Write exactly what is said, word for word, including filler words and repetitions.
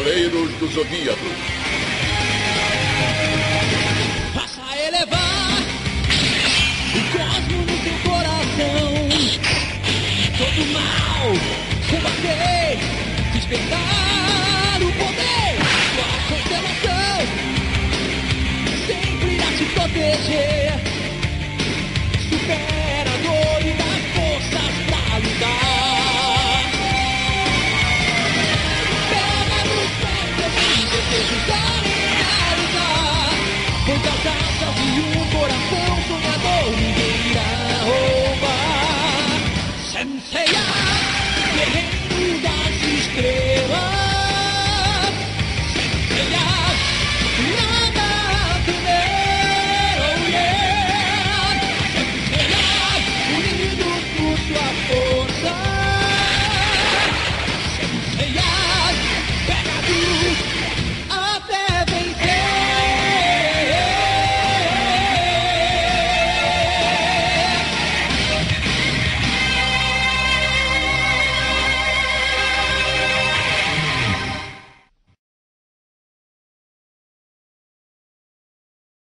Cavaleiros do Zodíaco. Faça elevar o cosmo no teu coração. Todo mal, combater, despertar o poder. Sua constelação sempre a te proteger. Supera a dor e dá forças pra lutar. Pega nos pés, desejos darem a lutar. Vou causar